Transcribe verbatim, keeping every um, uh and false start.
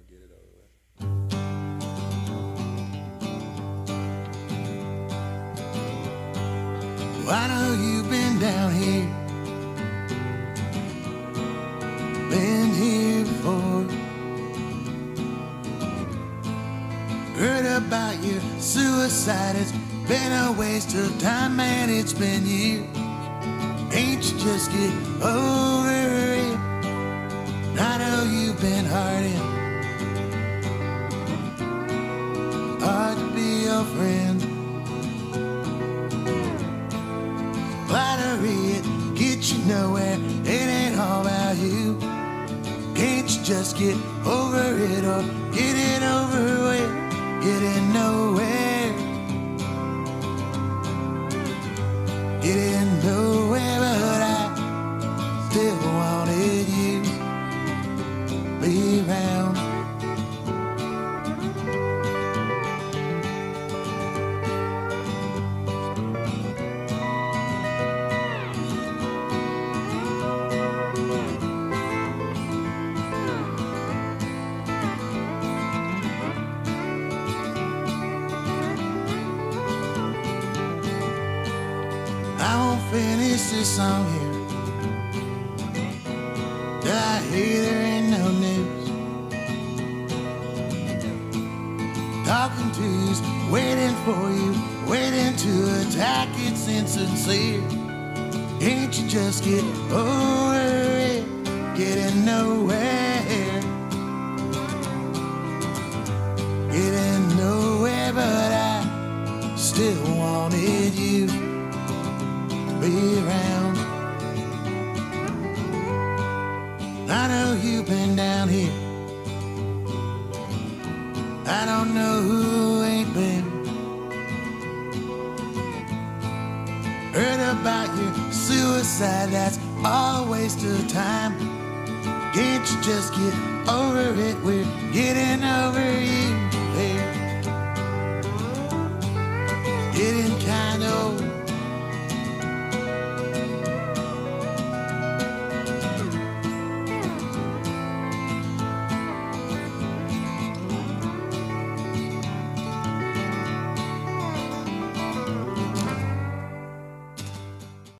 get it over with. Well, I know you've been down here, been here before. Heard about your suicide, it's been a waste of time, man, it's been years. Ain't you just get over it? I know you've been hurting, hard to be your friend. Flattery, it gets you nowhere, it ain't all about you. Can't you just get over it or get it over with? Getting nowhere, getting nowhere, but I still wanted you to be around. I won't finish this song here till I hear there ain't no news. Talking to you's waiting for you, waiting to attack, it's insincere. Can't you just get over it? Getting nowhere, getting nowhere, but I still wanted you be around. I know you've been down here, I don't know who ain't been. Heard about your suicide, that's all a waste of time. Can't you just get over it? We're getting over you.